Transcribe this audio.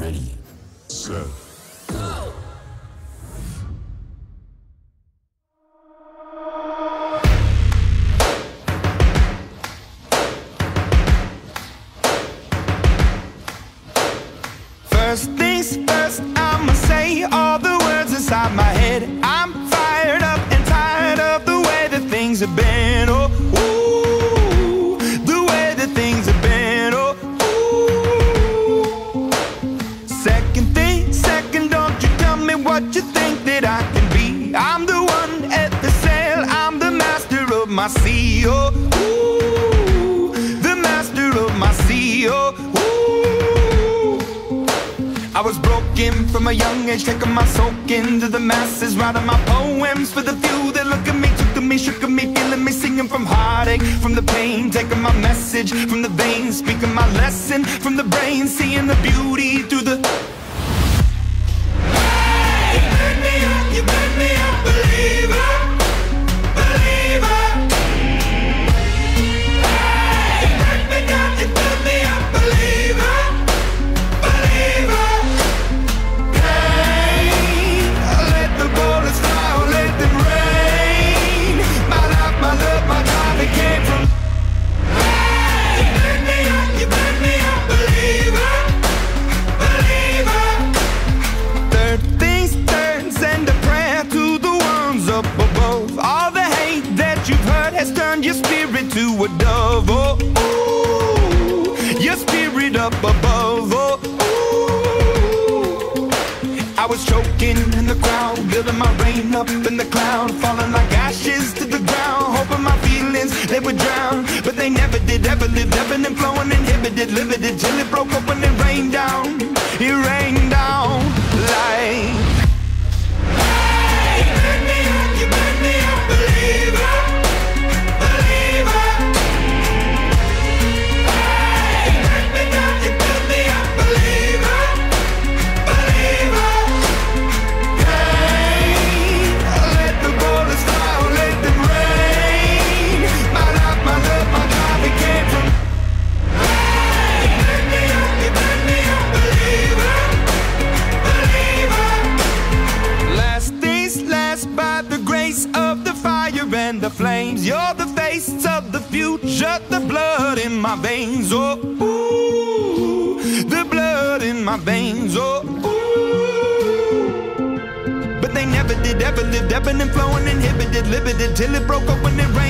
Ready, set, go. First things first, I'ma say all the words inside my head. I'm fired up and tired of the way that things have been. Oh, ooh, the way that things have been. Oh, ooh. Second thing, second, don't you tell me what you think that I can be. I'm the one at the sail, I'm the master of my sea. Oh, ooh, the master of my sea. Oh, ooh. I was broken from a young age, taking my soak into the masses, writing my poems for the few that look at me, took to me, shook at me, feeling me, singing from heartache, from the pain, taking my message from the veins, speaking my lesson from the brain, seeing the beauty through the... Hey, you made me a believer, believer. Hey, you break me down, you build me a believer, believer. Has turned your spirit to a dove, oh, ooh, your spirit up above, oh, ooh. I was choking in the crowd, building my rain up in the cloud, falling like ashes to the ground, hoping my feelings, they would drown, but they never did, ever lived, ebbing and flowing, inhibited, limited, till it broke up when it rained down, like... Hey, you made me a believer. And the flames, you're the face of the future, the blood in my veins, oh, ooh, the blood in my veins, oh, ooh. But they never did, ever lived, ebbing and flowing, inhibited, limited, till it broke up when it rained.